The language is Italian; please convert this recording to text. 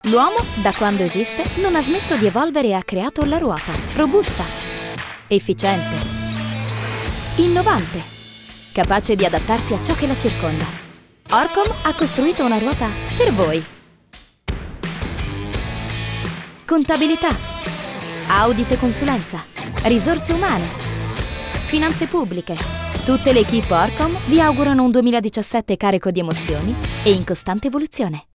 L'uomo, da quando esiste, non ha smesso di evolvere e ha creato la ruota. Robusta, efficiente, innovante, capace di adattarsi a ciò che la circonda. Orcom ha costruito una ruota per voi. Contabilità, audit e consulenza, risorse umane, finanze pubbliche. Tutte le equip Orcom vi augurano un 2017 carico di emozioni e in costante evoluzione.